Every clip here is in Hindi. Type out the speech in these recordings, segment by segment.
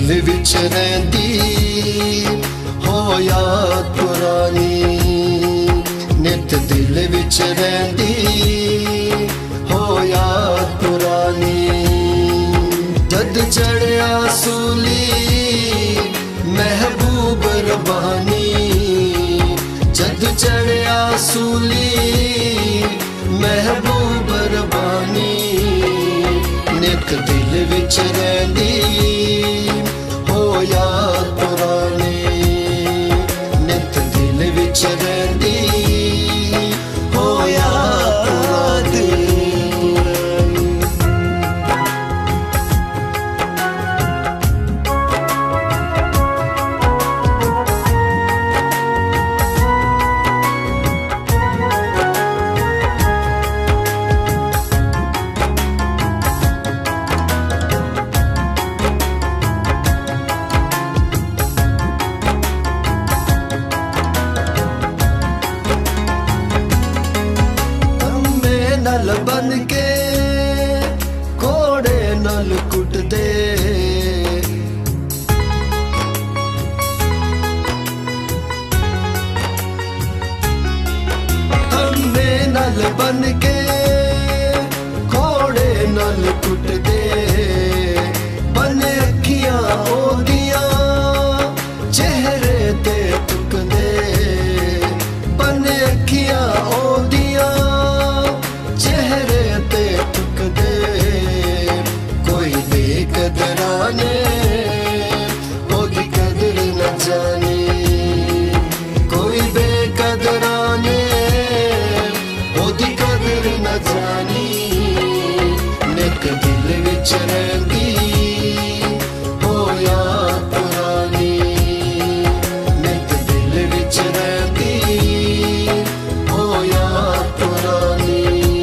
दिल विच रहिंदी हो याद पुरानी, नित दिल विच रहिंदी हो याद पुरानी। जद चढ़िया सूली महबूब रबानी, जद चढ़िया सूली महबूब रबानी, नित दिल विच रहिंदी हो याद पुरानी, नित दिल विच रहिंदी हो याद पुरानी। नल बन के घोड़े नल कुट दे, तम्मे नल बन के घोड़े नल कुट दे। बने अखियां ओदियां चेहरे ते तुक दे, बने अखियां ओदियां चेहरे ते तुक दे। कोई बेकदरा ने ओदी कदर न जानी, कोई बेकदरा ने ओदी कदर न जानी, नित दिल विच रहिंदी हो याद पुरानी, नित दिल विच रहिंदी हो याद पुरानी।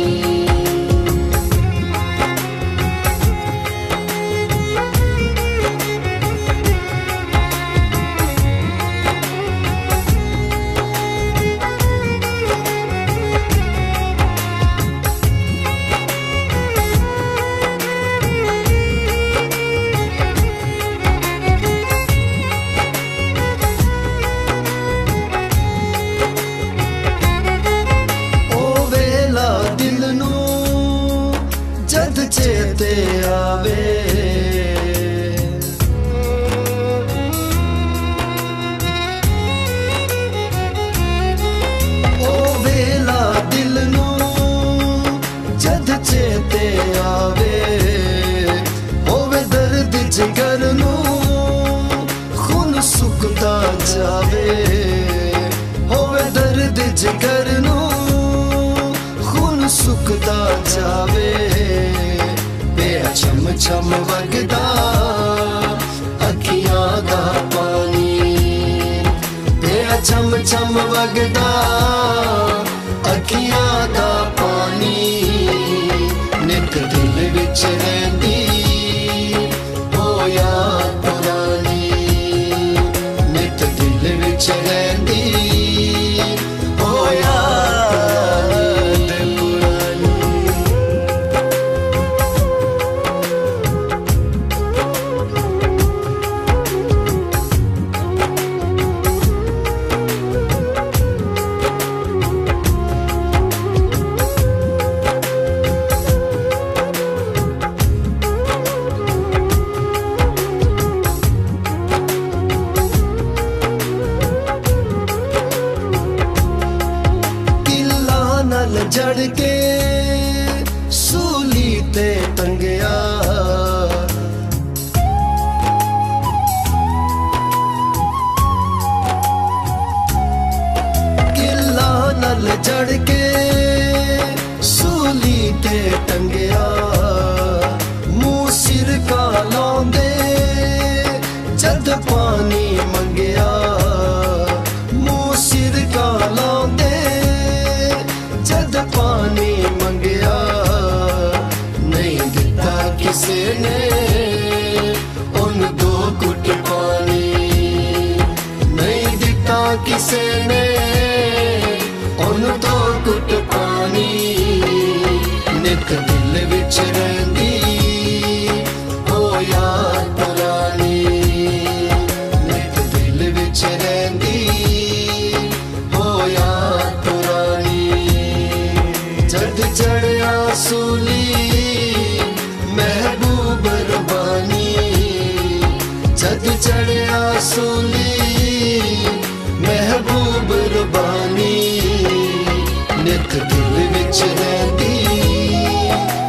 जद चेते आवे ओ वेला दिल नू, जद चेते आवे होवे दर्द जिगर नू खून सुकदा जावे, होवे दर्द जिगर नू खून सुकदा जावे। पिया छम छम वगदा अखियां दा पानी, पिया छम छम वगदा अखियां दा पानी, नित दिल विच रहिंदी हो याद पुरानी, नित दिल विच रहिंदी हो याद पुरानी। जड़ के सूली ते टंगया, किला नल जड़ के सूली ते टंगया। मुंह सिर का लौंदे जद पानी मंगया, मुंह सिर का लौंदे जद पानी मंगया। नहीं दिता किसे ने उन दो घुट पानी, नहीं दिता किसे ने उन दो घुट पानी, नित दिल विच रहिंदी हो याद पुरानी। ਵਿੱਚ ਰਹਿੰਦੀ